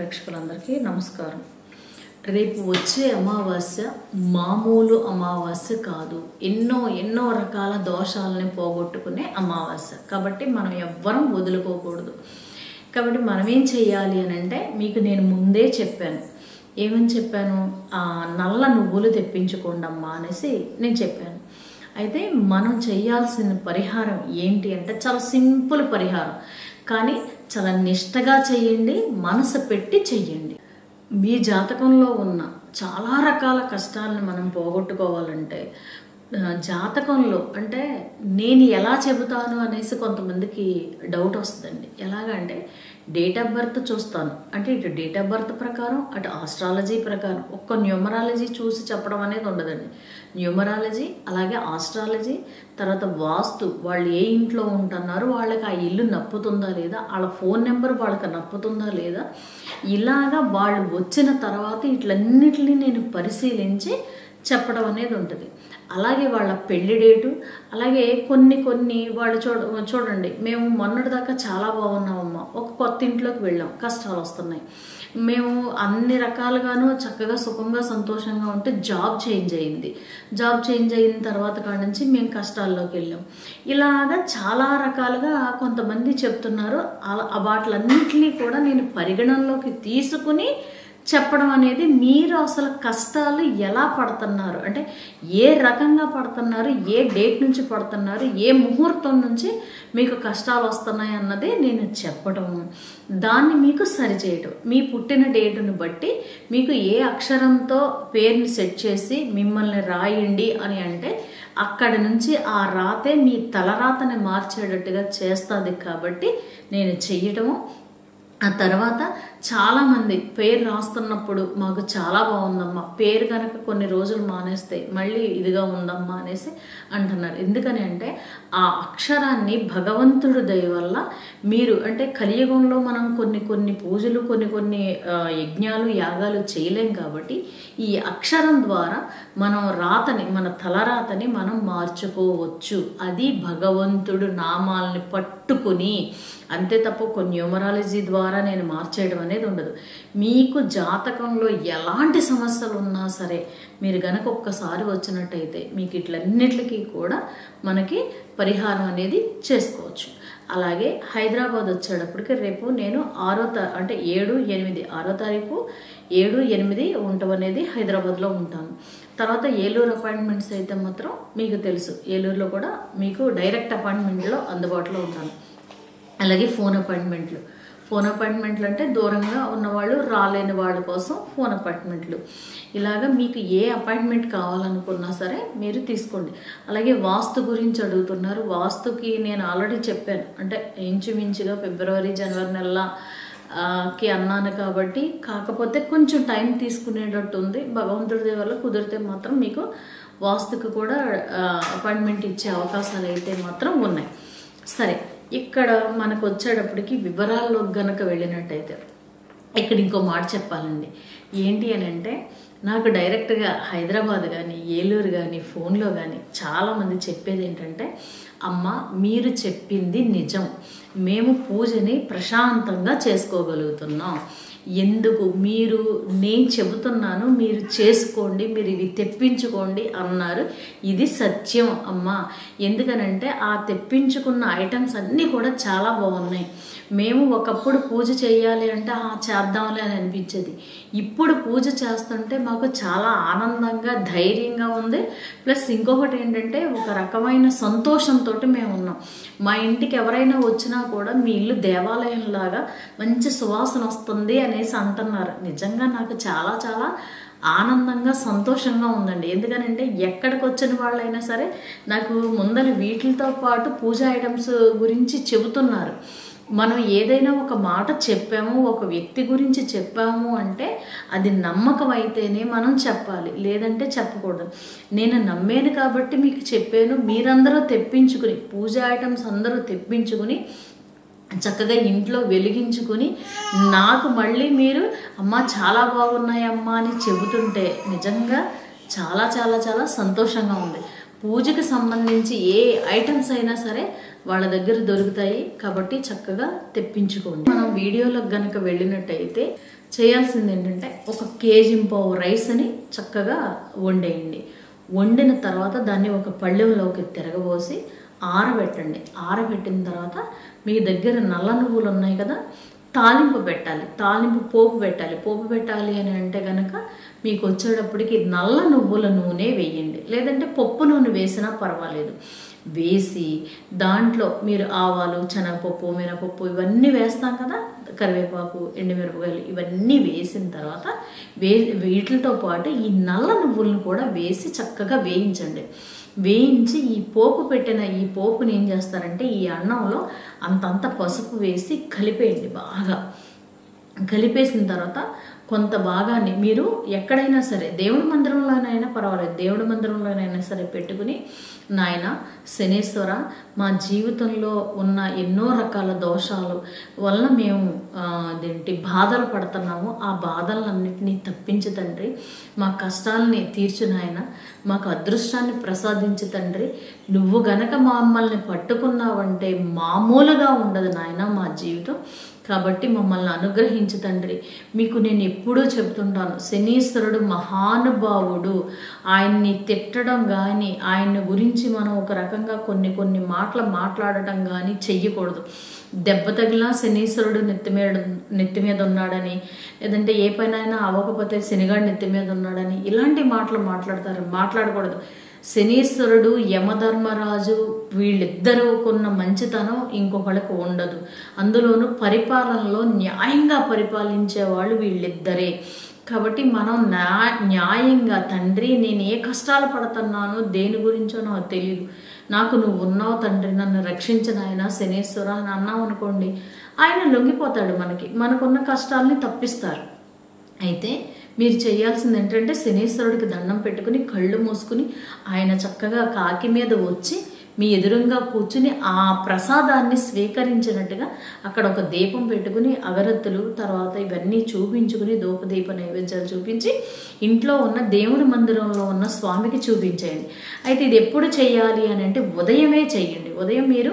ప్రేక్షకులందరికీ నమస్కారం. రేపు వచ్చే అమావాస్య మామూలు అమావాస్య కాదు. ఎన్నో రకాల దోషాలని పోగొట్టుకునే అమావాస్య. కాబట్టి మనం ఎవ్వరం వదులుకోకూడదు. కాబట్టి మనం ఏం చేయాలి అని అంటే, మీకు నేను ముందే చెప్పాను. ఏమని చెప్పాను? నల్ల నువ్వులు తెప్పించుకోండి అమ్మా అనేసి నేను చెప్పాను. అయితే మనం చేయాల్సిన పరిహారం ఏంటి అంటే, చాలా సింపుల్ పరిహారం, కానీ చాలా నిష్టగా చేయండి, మనసు పెట్టి చెయ్యండి. మీ జాతకంలో ఉన్న చాలా రకాల కష్టాలను మనం పోగొట్టుకోవాలంటే, జాతకంలో అంటే నేను ఎలా చెబుతాను అనేసి కొంతమందికి డౌట్ వస్తుందండి. ఎలాగంటే, డేట్ ఆఫ్ బర్త్ చూస్తాను అంటే, ఇటు డేట్ ఆఫ్ బర్త్ ప్రకారం, అటు ఆస్ట్రాలజీ ప్రకారం, ఒక్క న్యూమరాలజీ చూసి చెప్పడం అనేది ఉండదండి. న్యూమరాలజీ, అలాగే ఆస్ట్రాలజీ, తర్వాత వాస్తు, వాళ్ళు ఏ ఇంట్లో ఉంటున్నారు, వాళ్ళకి ఆ ఇల్లు నప్పుతుందా లేదా, వాళ్ళ ఫోన్ నెంబర్ వాళ్ళకి నప్పుతుందా లేదా, ఇలాగా వాళ్ళు వచ్చిన తర్వాత ఇట్లన్నిటిని నేను పరిశీలించి చెప్పడం అనేది ఉంటుంది. అలాగే వాళ్ళ పెళ్లి డేటు, అలాగే కొన్ని వాళ్ళు చూడండి, మేము మొన్నటిదాకా చాలా బాగున్నామమ్మా, ఒక కొత్త ఇంట్లోకి వెళ్ళాం, కష్టాలు వస్తున్నాయి. మేము అన్ని రకాలుగాను చక్కగా సుఖంగా సంతోషంగా ఉంటే జాబ్ చేంజ్ అయింది. జాబ్ చేంజ్ అయిన తర్వాత కాడ నుంచి మేము కష్టాల్లోకి వెళ్ళాం. ఇలాగా చాలా రకాలుగా కొంతమంది చెప్తున్నారు. వాటిలన్నింటినీ కూడా నేను పరిగణనలోకి తీసుకుని చెప్పడం అనేది, మీరు అసలు కష్టాలు ఎలా పడుతున్నారు అంటే, ఏ రకంగా పడుతున్నారు, ఏ డేట్ నుంచి పడుతున్నారు, ఏ ముహూర్తం నుంచి మీకు కష్టాలు వస్తున్నాయి అన్నది నేను చెప్పడం, దాన్ని మీకు సరిచేయటం. మీ పుట్టిన డేటును బట్టి మీకు ఏ అక్షరంతో పేరుని సెట్ చేసి మిమ్మల్ని రాయండి అని అంటే, అక్కడి నుంచి ఆ రాతే మీ తలరాతని మార్చేటట్టుగా చేస్తుంది. కాబట్టి నేను చెయ్యటము. ఆ తర్వాత చాలామంది పేరు రాస్తున్నప్పుడు మాకు చాలా బాగుందమ్మా, పేరు కనుక కొన్ని రోజులు మానేస్తే మళ్ళీ ఇదిగా ఉందమ్మా అనేసి అంటున్నారు. ఎందుకని అంటే, ఆ అక్షరాన్ని భగవంతుడి దయ వల్ల మీరు అంటే, కలియుగంలో మనం కొన్ని పూజలు, కొన్ని యజ్ఞాలు, యాగాలు చేయలేం. కాబట్టి ఈ అక్షరం ద్వారా మనం రాతని, మన తలరాతని మనం మార్చుకోవచ్చు. అది భగవంతుడు నామాల్ని పట్టుకుని, అంతే తప్ప కొన్ని న్యూమరాలజీ ద్వారా నేను మార్చేయడం అనేది ఉండదు. మీకు జాతకంలో ఎలాంటి సమస్యలు ఉన్నా సరే, మీరు గనక ఒక్కసారి వచ్చినట్టయితే మీకు ఇట్లన్నిటికీ కూడా మనకి పరిహారం అనేది చేసుకోవచ్చు. అలాగే హైదరాబాద్ వచ్చేటప్పటికి రేపు నేను 6 తారీఖు 7, 8 ఉండటం అనేది హైదరాబాద్లో ఉంటాను. తర్వాత ఏలూరు అపాయింట్మెంట్స్ అయితే మాత్రం మీకు తెలుసు, ఏలూరులో కూడా మీకు డైరెక్ట్ అపాయింట్మెంట్లో అందుబాటులో ఉంటాను. అలాగే ఫోన్ అపాయింట్మెంట్లు అంటే దూరంగా ఉన్నవాళ్ళు, రాలేని వాళ్ళ కోసం ఫోన్ అపాయింట్మెంట్లు. ఇలాగా మీకు ఏ అపాయింట్మెంట్ కావాలనుకున్నా సరే మీరు తీసుకోండి. అలాగే వాస్తు గురించి అడుగుతున్నారు. వాస్తుకి నేను ఆల్రెడీ చెప్పాను, అంటే ఇంచుమించుగా ఫిబ్రవరి, జనవరి నెలకి అన్నాను. కాబట్టి కాకపోతే కొంచెం టైం తీసుకునేటట్టు ఉంది. భగవంతుడి వల్ల కుదిరితే మాత్రం మీకు వాస్తుకి కూడా అపాయింట్మెంట్ ఇచ్చే అవకాశాలు అయితే మాత్రం ఉన్నాయి. సరే, ఇక్కడ మనకు వచ్చేటప్పటికి వివరాల్లో గనక వెళ్ళినట్టయితే, ఇక్కడ ఇంకో మాట చెప్పాలండి. ఏంటి అని అంటే, నాకు డైరెక్ట్గా హైదరాబాద్ కానీ, ఏలూరు కానీ, ఫోన్లో కానీ చాలామంది చెప్పేది ఏంటంటే, అమ్మ మీరు చెప్పింది నిజం, మేము పూజని ప్రశాంతంగా చేసుకోగలుగుతున్నాం. ఎందుకు మీరు, నేను చెబుతున్నాను మీరు చేసుకోండి, మీరు ఇవి తెప్పించుకోండి అన్నారు. ఇది సత్యం అమ్మా. ఎందుకనంటే, ఆ తెప్పించుకున్న ఐటమ్స్ అన్నీ కూడా చాలా బాగున్నాయి. మేము ఒకప్పుడు పూజ చేయాలి అంటే చేద్దాంలే అని అనిపించేది. ఇప్పుడు పూజ చేస్తుంటే మాకు చాలా ఆనందంగా, ధైర్యంగా ఉంది. ప్లస్ ఇంకొకటి ఏంటంటే, ఒక రకమైన సంతోషంతో మేము ఉన్నాం. మా ఇంటికి ఎవరైనా వచ్చినా కూడా మీ ఇల్లు దేవాలయంలాగా మంచి సువాసన వస్తుంది అనేసి అంటున్నారు. నిజంగా నాకు చాలా చాలా ఆనందంగా, సంతోషంగా ఉందండి. ఎందుకనంటే, ఎక్కడికి వచ్చిన వాళ్ళైనా సరే నాకు ముందర వీటితో పాటు పూజా ఐటమ్స్ గురించి చెబుతున్నారు. మనం ఏదైనా ఒక మాట చెప్పాము, ఒక వ్యక్తి గురించి చెప్పాము అంటే అది నమ్మకం అయితేనే మనం చెప్పాలి, లేదంటే చెప్పకూడదు. నేను నమ్మాను కాబట్టి మీకు చెప్పాను. మీరందరూ తెప్పించుకుని, పూజా ఐటమ్స్ అందరూ తెప్పించుకుని చక్కగా ఇంట్లో వెలిగించుకుని నాకు మళ్ళీ మీరు అమ్మ చాలా బాగున్నాయమ్మా అని చెబుతుంటే నిజంగా చాలా చాలా చాలా సంతోషంగా ఉంది. పూజకి సంబంధించి ఏ ఐటమ్స్ అయినా సరే వాళ్ళ దగ్గర దొరుకుతాయి. కాబట్టి చక్కగా తెప్పించుకోండి. మనం వీడియోలకు గనక వెళ్ళినట్టయితే చేయాల్సింది ఏంటంటే 1 కేజీ రైస్ని చక్కగా వండేయండి. వండిన తర్వాత దాన్ని ఒక పళ్ళెంలోకి తిరగబోసి ఆరబెట్టండి. ఆరబెట్టిన తర్వాత మీ దగ్గర నల్ల నువ్వులు ఉన్నాయి కదా, తాలింపు పెట్టాలి. పోపు పెట్టాలి. పోపు పెట్టాలి అని అంటే కనుక మీకు వచ్చేటప్పటికి నల్ల నువ్వుల నూనె వేయండి, లేదంటే పప్పు నూనె వేసినా పర్వాలేదు. వేసి దాంట్లో మీరు ఆవాలు, శనగపప్పు, మినపప్పు ఇవన్నీ వేస్తాం కదా, కరివేపాకు, ఎండుమిరపకాయలు ఇవన్నీ వేసిన తర్వాత వీటితో పాటు ఈ నల్ల నువ్వులను కూడా వేసి చక్కగా వేయించండి. వేయించి ఈ పోపు పెట్టిన ఈ పోపుని ఏం చేస్తారంటే ఈ అన్నంలో అంతంత పసుపు వేసి కలిపేయండి. బాగా కలిపేసిన తర్వాత కొంత భాగాన్ని మీరు ఎక్కడైనా సరే దేవుడి మందిరంలోనైనా పర్వాలేదు, దేవుడి మందిరంలోనైనా సరే పెట్టుకుని, నాయన శనేశ్వర, మా జీవితంలో ఉన్న ఎన్నో రకాల దోషాలు వల్ల మేము బాధలు పడుతున్నాము. ఆ బాధలన్నింటినీ తప్పించు తండ్రి. మా కష్టాలని తీర్చు నాయన. మాకు అదృష్టాన్ని ప్రసాదించు తండ్రి. నువ్వు గనక మమ్మల్ని పట్టుకున్నావంటే మామూలుగా ఉండదు నాయన మా జీవితం. కాబట్టి మమ్మల్ని అనుగ్రహించు తండ్రి. మీకు నేను ఎప్పుడూ చెప్తుంటాను, శనీశ్వరుడు మహానుభావుడు. ఆయన్ని తిట్టడం కానీ, ఆయన గురించి మనం ఒక రకంగా కొన్ని మాటలు మాట్లాడటం కానీ చెయ్యకూడదు. దెబ్బ తగిలినా శనీశ్వరుడు నెత్తి మీద ఉన్నాడని, లేదంటే ఏ పైన అవ్వకపోతే శనిగాడు నెత్తి మీద ఉన్నాడని ఇలాంటి మాటలు మాట్లాడకూడదు. శనీశ్వరుడు, యమధర్మరాజు వీళ్ళిద్దరుకున్న మంచితనం ఇంకొకళ్ళకు ఉండదు. అందులోనూ పరిపాలనలో న్యాయంగా పరిపాలించే వాళ్ళు వీళ్ళిద్దరే. కాబట్టి మనం న్యాయంగా, తండ్రి నేను ఏ కష్టాలు పడుతున్నానో దేని గురించో నాకు తెలియదు, నాకు నువ్వు ఉన్నావు తండ్రి, నన్ను రక్షించిన ఆయన శనీశ్వర అని అన్నాం అనుకోండి, ఆయన లొంగిపోతాడు. మనకున్న కష్టాలని తప్పిస్తారు. అయితే మీరు చేయాల్సింది ఏంటంటే శనీశ్వరుడికి దండం పెట్టుకుని కళ్ళు మూసుకుని ఆయన చక్కగా కాకి మీద వచ్చి మీ ఎదురుగా కూర్చుని ఆ ప్రసాదాన్ని స్వీకరించినట్టుగా అక్కడ ఒక దీపం పెట్టుకుని అగరత్తులు తర్వాత ఇవన్నీ చూపించుకుని ధూపదీప నైవేద్యాలు చూపించి ఇంట్లో ఉన్న దేవుడి మందిరంలో ఉన్న స్వామికి చూపించేయండి. అయితే ఇది ఎప్పుడు చేయాలి అని అంటే ఉదయమే చేయండి. ఉదయం మీరు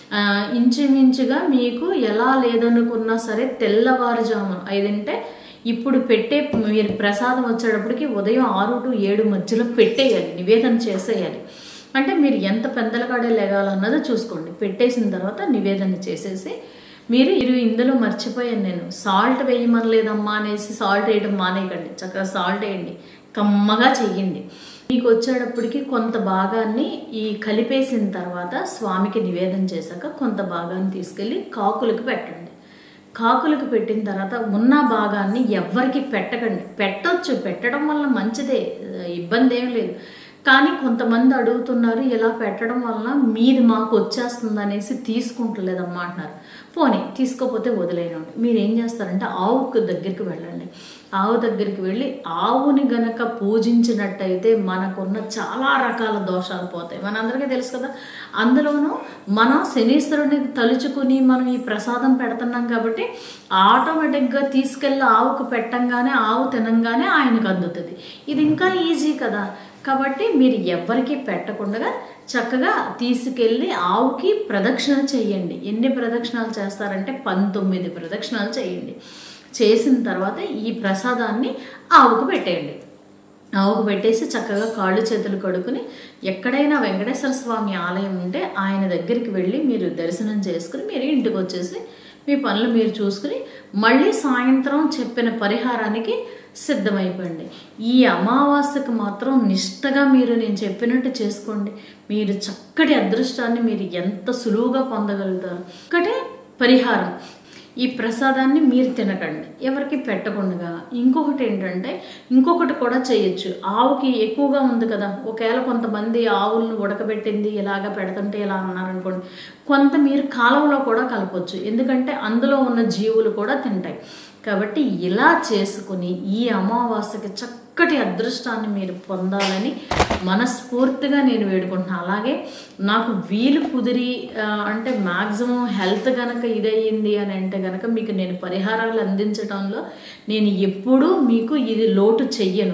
ఇంచుమించుగా మీకు ఎలా లేదనుకున్నా సరే తెల్లవారుజామున 5 అంటే ఇప్పుడు మీరు ప్రసాదం వచ్చేటప్పటికి ఉదయం 6 to 7 మధ్యలో పెట్టేయాలి, నివేదన చేసేయాలి. అంటే మీరు ఎంత పెందలకాడే లేగాలన్నదో చూసుకోండి. పెట్టేసిన తర్వాత నివేదన చేసేసి మీరు ఇందులో మర్చిపోయాను నేను, సాల్ట్ వేయమనలేదమ్మా అనేసి సాల్ట్ వేయడం మానేయకండి. చక్కగా సాల్ట్ వేయండి, కమ్మగా చెయ్యండి. మీకు వచ్చేటప్పటికి కొంత భాగాన్ని ఈ కలిపేసిన తర్వాత స్వామికి నివేదన చేశాక కొంత భాగాన్ని తీసుకెళ్ళి కాకులకు పెట్టండి. కాకులకు పెట్టిన తర్వాత ఉన్న భాగాన్ని ఎవ్వరికి పెట్టకండి. పెట్టడం వల్ల మంచిదే, ఇబ్బంది ఏం లేదు. కానీ కొంతమంది అడుగుతున్నారు, ఇలా పెట్టడం వల్ల మీది మాకు వచ్చేస్తుంది అనేసి తీసుకుంటలేదమ్మా అంటున్నారు. పోనీ తీసుకోపోతే వదిలేనండి. మీరు ఏం చేస్తారంటే ఆవుకు దగ్గరికి వెళ్ళండి. ఆవు దగ్గరికి వెళ్ళి ఆవుని గనక పూజించినట్టయితే మనకున్న చాలా రకాల దోషాలు పోతాయి. మనందరికీ తెలుసు కదా. అందులోనూ మనం శనీశ్వరుని తలుచుకుని మనం ఈ ప్రసాదం పెడుతున్నాం కాబట్టి ఆటోమేటిక్గా తీసుకెళ్ళి ఆవుకు పెట్టంగానే ఆవు తినంగానే ఆయనకు అందుతుంది. ఇది ఇంకా ఈజీ కదా. కాబట్టి మీరు ఎవ్వరికి పెట్టకుండా చక్కగా తీసుకెళ్ళి ఆవుకి ప్రదక్షిణ చేయండి. ఎన్ని ప్రదక్షిణాలు చేస్తారంటే 19 ప్రదక్షిణాలు చేయండి. చేసిన తర్వాత ఈ ప్రసాదాన్ని ఆవుకు పెట్టేయండి. ఆవుకు పెట్టేసి చక్కగా కాళ్ళు చేతులు కడుక్కుని ఎక్కడైనా వెంకటేశ్వర స్వామి ఆలయం ఉంటే ఆయన దగ్గరికి వెళ్ళి మీరు దర్శనం చేసుకుని మీరు ఇంటికి వచ్చేసి మీ పనులు మీరు చూసుకుని మళ్ళీ సాయంత్రం చెప్పిన పరిహారానికి సిద్ధమైపోండి. ఈ అమావాస్యకు మాత్రం నిష్టగా నేను చెప్పినట్టు చేసుకోండి. మీరు చక్కటి అదృష్టాన్ని మీరు ఎంత సులువుగా పొందగలుగుతారు. ఒకటే పరిహారం, ఈ ప్రసాదాన్ని మీరు తినకండి, ఎవరికి పెట్టకుండా. ఇంకొకటి ఏంటంటే ఇంకొకటి కూడా చేయొచ్చు. ఆవుకి ఎక్కువగా ఉంది కదా, ఒకవేళ కొంతమంది ఆవులను ఉడకబెట్టింది ఇలాగ పెడుతుంటే ఇలా అన్నారనుకోండి, కొంత మీరు కాలువలో కూడా కలపొచ్చు. ఎందుకంటే అందులో ఉన్న జీవులు కూడా తింటాయి. కాబట్టి ఇలా చేసుకుని ఈ అమావాస్యకి చక్కటి అదృష్టాన్ని మీరు పొందాలని మనస్ఫూర్తిగా నేను వేడుకుంటున్నాను. అలాగే నాకు వీలు కుదిరి అంటే మ్యాక్సిమం హెల్త్ కనుక ఇదయ్యింది అని అంటే కనుక మీకు నేను పరిహారాలు అందించడంలో నేను ఎప్పుడూ మీకు ఇది లోటు చెయ్యను.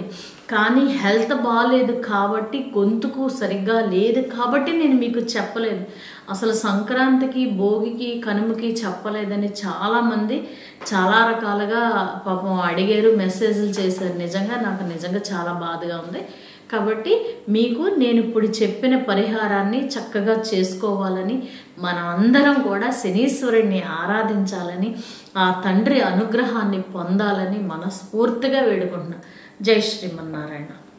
కానీ హెల్త్ బాగాలేదు కాబట్టి, గొంతుకు సరిగ్గా లేదు కాబట్టి నేను మీకు చెప్పలేదు. అసలు సంక్రాంతికి, భోగికి, కనుమకి చెప్పలేదని చాలామంది చాలా రకాలుగా పాపం అడిగారు, మెసేజ్లు చేశారు. నాకు నిజంగా చాలా బాధగా ఉంది. కాబట్టి మీకు నేను ఇప్పుడు చెప్పిన పరిహారాన్ని చక్కగా చేసుకోవాలని, మనం అందరం కూడా శనీశ్వరుణ్ణి ఆరాధించాలని, ఆ తండ్రి అనుగ్రహాన్ని పొందాలని మనస్ఫూర్తిగా వేడుకుంటున్నాను. జై శ్రీమన్నారాయణ.